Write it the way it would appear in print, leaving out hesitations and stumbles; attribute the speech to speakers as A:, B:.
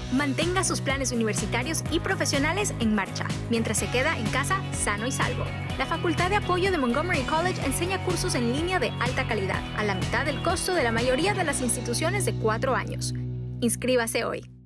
A: Mantenga sus planes universitarios y profesionales en marcha, mientras se queda en casa sano y salvo. La Facultad de Apoyo de Montgomery College enseña cursos en línea de alta calidad, a la mitad del costo de la mayoría de las instituciones de 4 años. Inscríbase hoy.